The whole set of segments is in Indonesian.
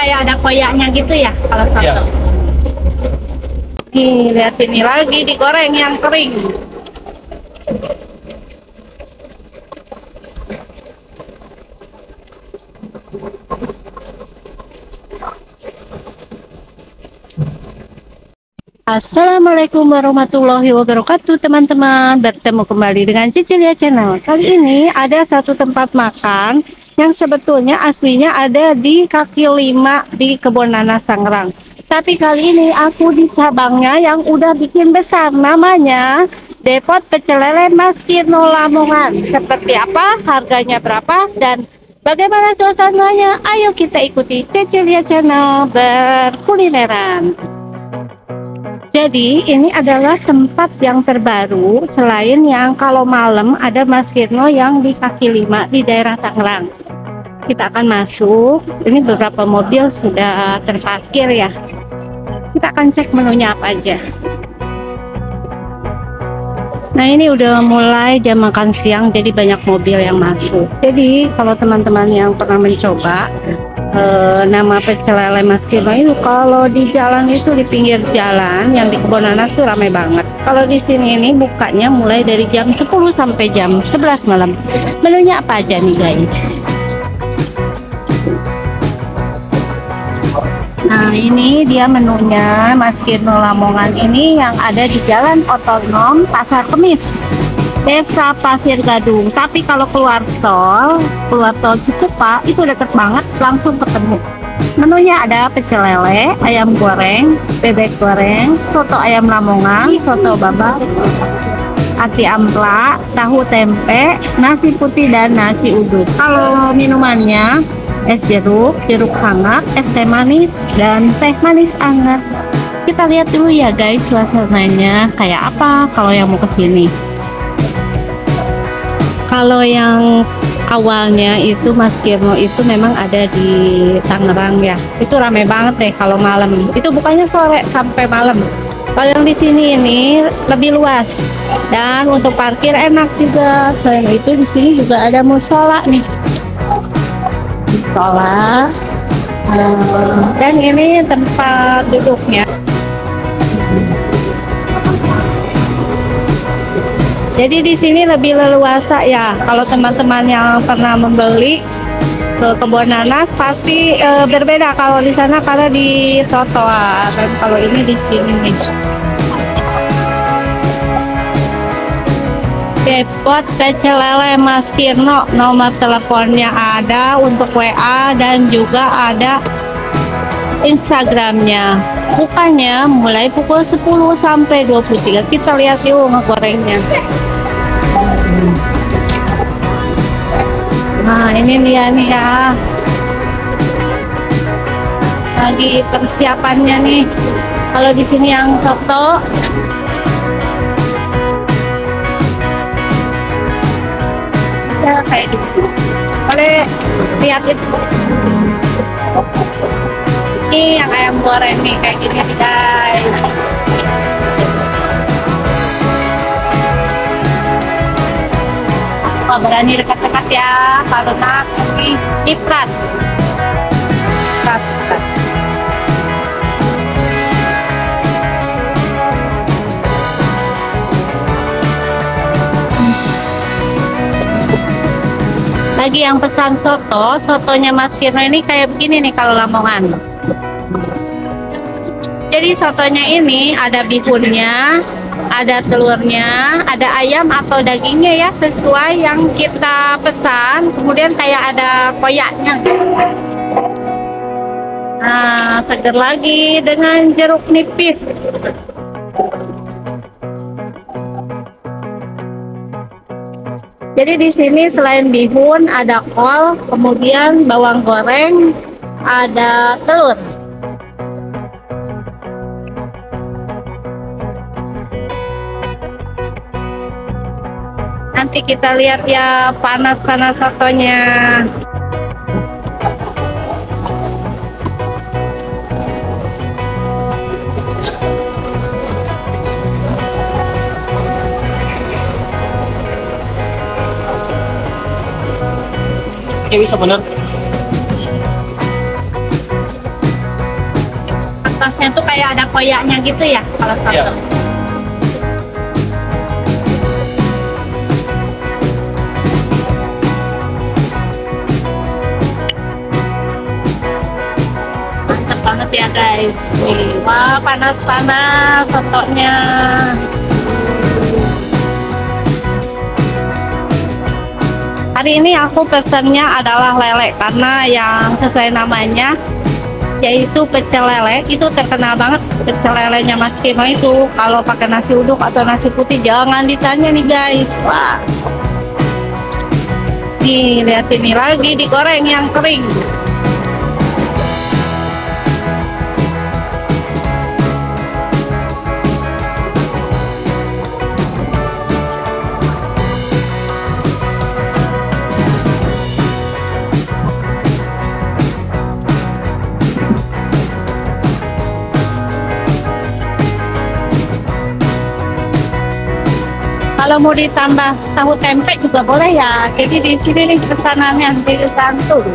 kayak ada koyaknya gitu ya kalau soto. Iya. Nih, lihat ini lagi digoreng yang kering. Assalamualaikum warahmatullahi wabarakatuh teman-teman. Bertemu kembali dengan Cicilia Channel. Kali ini ada satu tempat makan yang sebetulnya aslinya ada di kaki 5 di Kebon Nanas Tangerang. Tapi kali ini aku di cabangnya yang udah bikin besar, namanya Depot Pecel Lele Mas Kirno Lamongan. Seperti apa, harganya berapa, dan bagaimana suasananya? Ayo kita ikuti Cicilia Channel berkulineran. Jadi ini adalah tempat yang terbaru selain yang kalau malam ada Mas Kirno yang di kaki 5 di daerah Tangerang. Kita akan masuk. Ini beberapa mobil sudah terparkir ya. Kita akan cek menunya apa aja. Nah ini udah mulai jam makan siang, jadi banyak mobil yang masuk. Jadi kalau teman-teman yang pernah mencoba nama pecel lele Mas Kirno itu, kalau di jalan itu di pinggir jalan yang di Kebon Nanas tuh ramai banget. Kalau di sini ini bukanya mulai dari jam 10 sampai jam 11 malam. Menunya apa aja nih guys? Nah ini dia menunya Mas Kirno Lamongan ini yang ada di Jalan Otonom Pasar Kemis, Desa Pasir Gadung. Tapi kalau keluar tol Cikupa itu deket banget, langsung ketemu. Menunya ada pecel lele, ayam goreng, bebek goreng, soto ayam Lamongan, soto babak, ati ampla, tahu tempe, nasi putih dan nasi uduk. Kalau minumannya es jeruk, jeruk hangat, es teh manis, dan teh manis hangat. Kita lihat dulu ya guys suasananya kayak apa kalau yang mau kesini. Kalau yang awalnya itu Mas Kirno itu memang ada di Tangerang ya. Itu ramai banget deh kalau malam. Itu bukannya sore sampai malam. Kalau yang di sini ini lebih luas dan untuk parkir enak juga. Selain itu di sini juga ada musola nih. Musola. Dan ini tempat duduknya. Jadi di sini lebih leluasa ya. Kalau teman-teman yang pernah membeli ke Kebon Nanas pasti berbeda kalau di sana, kalau di trotoar, dan kalau ini di sini nih. Depot Pecel Lele Mas Kirno, nomor teleponnya ada untuk WA dan juga ada Instagramnya. Bukanya mulai pukul 10 sampai 23. Kita lihat yuk ngegorengnya. Nah ini dia nih ya, lagi persiapannya nih. Kalau di sini yang soto, ya kayak gitu. Boleh lihat itu. Ini yang ayam goreng nih kayak gini guys. Oh, berani dekat-dekat ya karena ini iklan. Bagi yang pesan soto, sotonya Mas Kirno ini kayak begini nih kalau Lamongan. Jadi sotonya ini ada bihunnya, ada telurnya, ada ayam atau dagingnya ya, sesuai yang kita pesan. Kemudian kayak ada koyaknya. Nah, seger lagi dengan jeruk nipis. Jadi di sini selain bihun ada kol, kemudian bawang goreng, ada telur. Nanti kita lihat ya panas-panas sotonya. Ini bisa bener. atasnya tuh kayak ada koyaknya gitu ya kalau soto. Iya. Mantap banget ya guys. Nih, wah panas-panas sotonya. Hari ini aku pesannya adalah lele karena yang sesuai namanya yaitu pecel lele. Itu terkenal banget pecel lelenya Mas Kimo itu. Kalau pakai nasi uduk atau nasi putih jangan ditanya nih guys. Wah. Nih lihat ini lagi digoreng yang kering. Kalau mau ditambah tahu tempe juga boleh ya. Jadi di sini nih pesanannya di santu.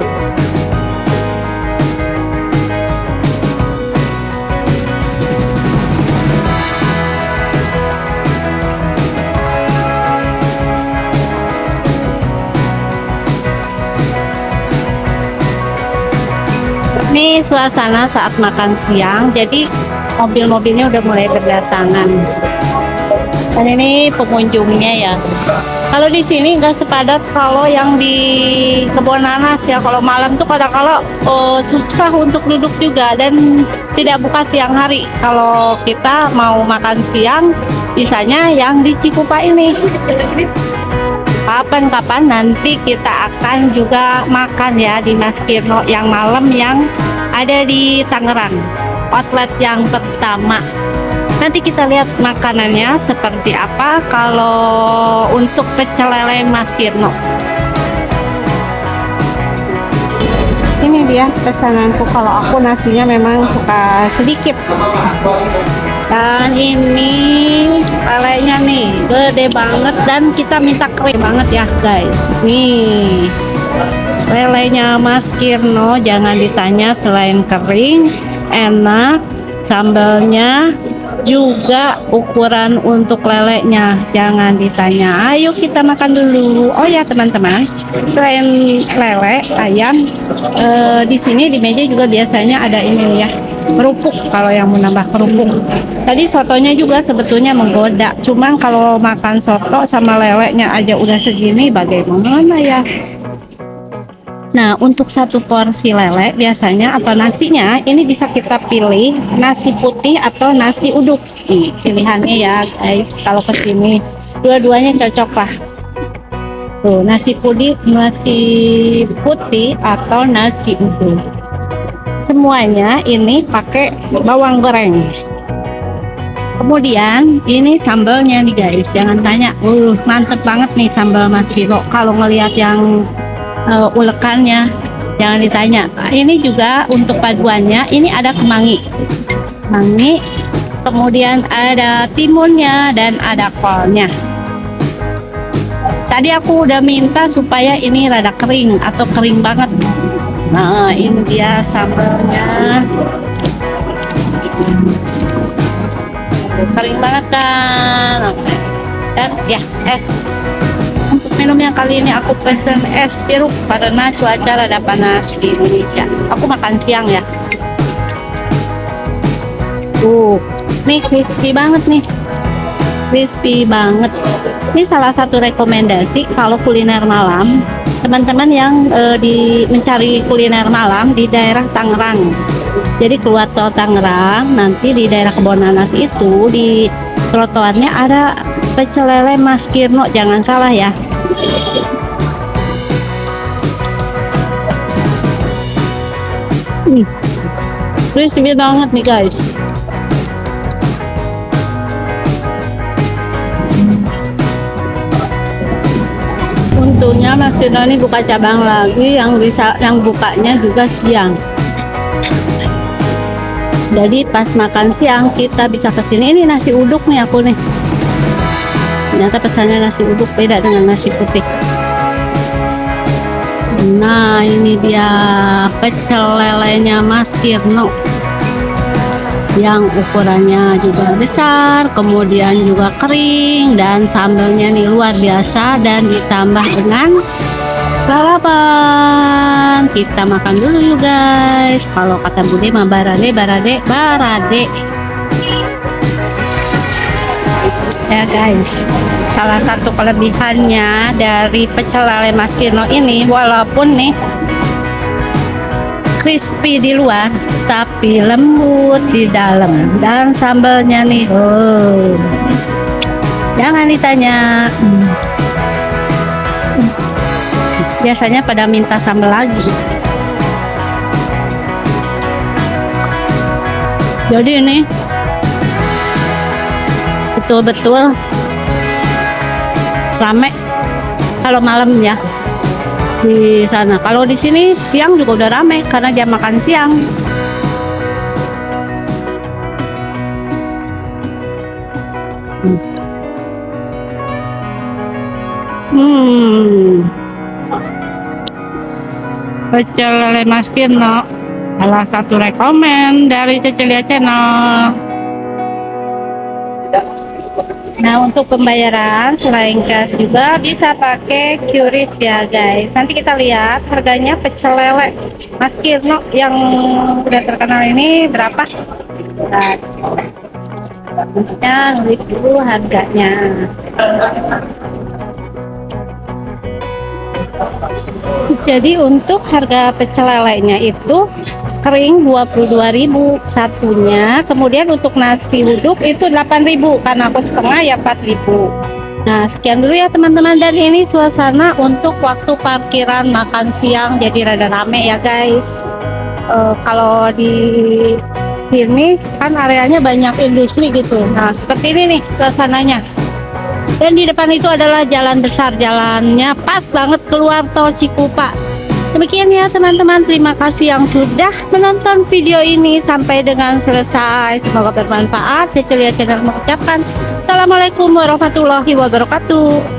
Ini suasana saat makan siang. Jadi mobil-mobilnya udah mulai berdatangan. Dan ini pengunjungnya ya. Kalau di sini nggak sepadat kalau yang di Kebon Nanas ya. Kalau malam tuh kadang-kala susah untuk duduk juga dan tidak buka siang hari. Kalau kita mau makan siang, bisanya yang di Cikupa ini. Kapan-kapan nanti kita akan juga makan ya di Mas Kirno yang malam yang ada di Tangerang, outlet yang pertama. Nanti kita lihat makanannya seperti apa kalau untuk pecel lele Mas Kirno. Ini dia pesananku. Kalau aku nasinya memang suka sedikit. Dan ini lelenya nih gede banget dan kita minta kering banget ya guys. Nih lelenya Mas Kirno jangan ditanya, selain kering enak, sambalnya juga ukuran untuk lelenya jangan ditanya. Ayo kita makan dulu. Oh ya teman-teman, selain lele ayam di sini di meja juga biasanya ada ini ya, kerupuk kalau yang mau nambah kerupuk. Tadi sotonya juga sebetulnya menggoda, cuman kalau makan soto sama lelenya aja udah segini bagaimana ya. Nah, untuk satu porsi lele biasanya atau nasinya ini bisa kita pilih nasi putih atau nasi uduk. Nih, pilihannya ya guys. Kalau kesini dua-duanya cocok lah. Tuh, nasi putih atau nasi uduk. Semuanya ini pakai bawang goreng. Kemudian ini sambalnya nih guys. Jangan tanya, mantep banget nih sambal Mas Kimo. Kalau ngelihat yang ulekannya jangan ditanya. Ini juga untuk paduannya ini ada kemangi, kemudian ada timunnya dan ada kolnya. Tadi aku udah minta supaya ini rada kering atau kering banget. Nah ini dia sambalnya, kering banget kan. Dan ya es. Untuk minumnya kali ini aku pesen es jeruk karena cuaca rada panas di Indonesia. Aku makan siang ya. Nih crispy banget nih. Crispy banget. Ini salah satu rekomendasi kalau kuliner malam. Teman-teman yang mencari kuliner malam di daerah Tangerang. Jadi keluar tol Tangerang, nanti di daerah Kebon Nanas itu di trotoarnya ada pecel lele Mas Kirno, jangan salah ya. Crispy banget nih guys. Untungnya Mas Kirno ini buka cabang lagi yang bukanya juga siang. Jadi pas makan siang kita bisa kesini. Ini nasi uduk nih aku nih. Ternyata pesannya nasi uduk beda dengan nasi putih. Nah ini dia pecel lelenya Mas Kirno. yang ukurannya juga besar, kemudian juga kering, dan sambelnya nih luar biasa, dan ditambah dengan lalapan. Kita makan dulu yuk guys. Kalau kata Bude mah barade barade barade ya guys. Salah satu kelebihannya dari pecel lele Mas Kirno ini, walaupun nih crispy di luar tapi lembut di dalam, dan sambelnya nih jangan ditanya, biasanya pada minta sambal lagi. Jadi ini betul-betul rame kalau malam ya di sana. Kalau di sini siang juga udah rame karena jam makan siang. Pecel lele Mas Kirno, salah satu rekomen dari Cecilia Channel. Nah, untuk pembayaran selain cash juga bisa pakai QRIS ya guys. Nanti kita lihat harganya pecel lele Mas Kirno yang udah terkenal ini berapa. Nah, bagusnya nulis dulu harganya. Jadi untuk harga pecel lelenya itu kering 22.000 satunya, kemudian untuk nasi uduk itu 8.000, karena aku setengah ya 4.000. Nah, sekian dulu ya teman-teman, dan ini suasana untuk waktu parkiran makan siang, jadi rada rame ya guys. Kalau di sini kan areanya banyak industri gitu. Nah, seperti ini nih suasananya. Dan di depan itu adalah jalan besar, jalannya pas banget keluar tol Cikupa. Demikian ya teman-teman, terima kasih yang sudah menonton video ini sampai dengan selesai. Semoga bermanfaat. Cecilia Channel mengucapkan Assalamualaikum warahmatullahi wabarakatuh.